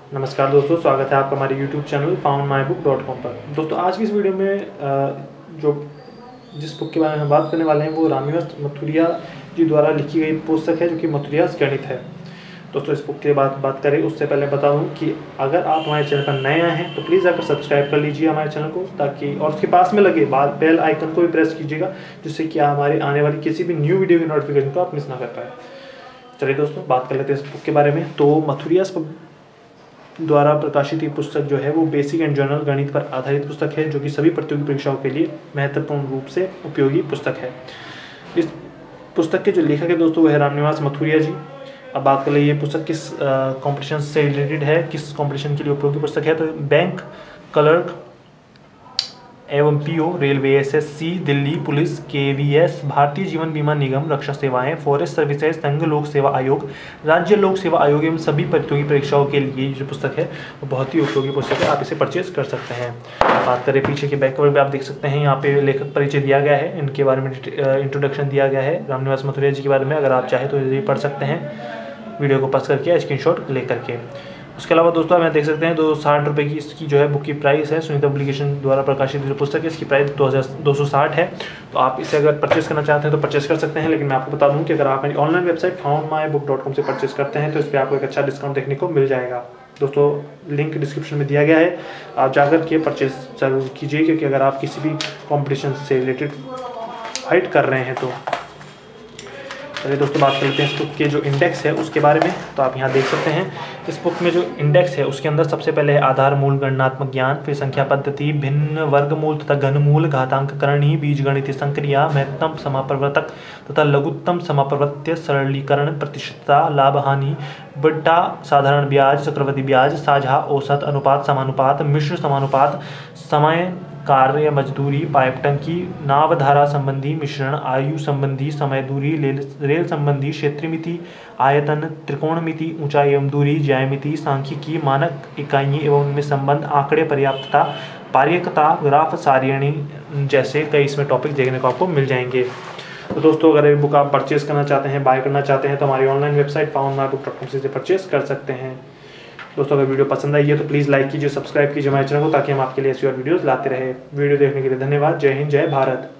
नमस्कार दोस्तों, स्वागत है आपका हमारे YouTube चैनल foundmybook.com पर। दोस्तों आज की इस वीडियो में जिस बुक के बारे में हम बात करने वाले हैं वो रामनिवास मथुरिया जी द्वारा लिखी गई पुस्तक है, जो कि मथुरियास गणित है। दोस्तों इस बुक के बात करें उससे पहले बता दूं कि अगर आप हमारे चैनल पर नए आए हैं तो प्लीज़ आकर सब्सक्राइब कर लीजिए हमारे चैनल को, ताकि और उसके पास में लगे बेल आइकन को भी प्रेस कीजिएगा, जिससे कि हमारे आने वाली किसी भी न्यू वीडियो की नोटिफिकेशन को आप मिस ना कर पाए। चलिए दोस्तों बात कर लेते हैं इस बुक के बारे में। तो मथुरियास द्वारा प्रकाशित ये पुस्तक जो है वो बेसिक एंड जनरल गणित पर आधारित पुस्तक है, जो कि सभी प्रतियोगी परीक्षाओं के लिए महत्वपूर्ण रूप से उपयोगी पुस्तक है। इस पुस्तक के जो लेखक है दोस्तों वो है रामनिवास मथुरिया जी। अब बात कर ले ये पुस्तक किस कॉम्पिटिशन से रिलेटेड है, किस कॉम्पिटिशन के लिए उपयोगी पुस्तक है। तो बैंक क्लर्क एवं PO, railway, SSC, Delhi police, KVS, भारतीय जीवन बीमा निगम, रक्षा सेवाएं, फॉरेस्ट सर्विसेज, संघ लोक सेवा आयोग, राज्य लोक सेवा आयोग एवं सभी प्रतियोगी परीक्षाओं के लिए जो पुस्तक है वो बहुत ही उपयोगी पुस्तक है। आप इसे परचेज कर सकते हैं। बात करें पीछे के बैक कवर पे, आप देख सकते हैं यहाँ पे लेखक परिचय दिया गया है, इनके बारे में इंट्रोडक्शन दिया गया है रामनिवास मथुरिया जी के बारे में। अगर आप चाहें तो ये पढ़ सकते हैं वीडियो को पॉज करके, स्क्रीनशॉट ले करके। उसके अलावा दोस्तों आप देख सकते हैं 260 रुपये की इसकी जो है बुक की प्राइस है। सुनीता पब्लिकेशन द्वारा प्रकाशित जो पुस्तक है इसकी प्राइस 260 है। तो आप इसे अगर परचेस करना चाहते हैं तो परचेस कर सकते हैं। लेकिन मैं आपको बता दूं कि अगर आप मेरी ऑनलाइन वेबसाइट foundmybook.com से परचेस करते हैं तो इस पर आपको एक अच्छा डिस्काउंट देखने को मिल जाएगा। दोस्तों लिंक डिस्क्रिप्शन में दिया गया है, आप जाकर के परचेस जरूर कीजिए, क्योंकि अगर आप किसी भी कॉम्पिटिशन से रिलेटेड फाइट कर रहे हैं तो। चलिए दोस्तों बात करते हैं इस बुक के जो इंडेक्स है उसके बारे में। तो आप यहाँ देख सकते हैं इस बुक में जो इंडेक्स है उसके अंदर सबसे पहले है आधार मूल गणनात्मक ज्ञान, फिर संख्या पद्धति, भिन्न वर्गमूल तथा घनमूल, घातांककरणी, बीजगणित संक्रिया, महत्तम समापवर्तक तथा लघुत्तम समापवर्त्य, सरलीकरण, प्रतिशतता, लाभ हानि, बट्टा, साधारण ब्याज, चक्रवृद्धि ब्याज, साझा, औसत, अनुपात, समानुपात, मिश्र समानुपात, समय, कार्य मजदूरी, पाइप टंकी, नावधारा संबंधी, मिश्रण, आयु संबंधी, समय दूरी, रेल संबंधी, क्षेत्रमिति, आयतन, त्रिकोणमिति, ऊंचाई एवं दूरी, ज्यामिति, सांख्यिकी, मानक इकाइयाँ एवं उनमें संबंध, आंकड़े, पर्याप्तता, पार्यकता, ग्राफ, सारिणी जैसे कई इसमें टॉपिक देखने को आपको मिल जाएंगे। तो दोस्तों अगर ये बुक आप परचेस करना चाहते हैं, बाय करना चाहते हैं तो हमारी ऑनलाइन वेबसाइट foundmybook.com से परचेस कर सकते हैं। दोस्तों अगर वीडियो पसंद आई है तो प्लीज़ लाइक कीजिए, सब्सक्राइब कीजिए हमारे चैनल को, ताकि हम आपके लिए ऐसी और वीडियोस लाते रहे। वीडियो देखने के लिए धन्यवाद। जय हिंद, जय भारत।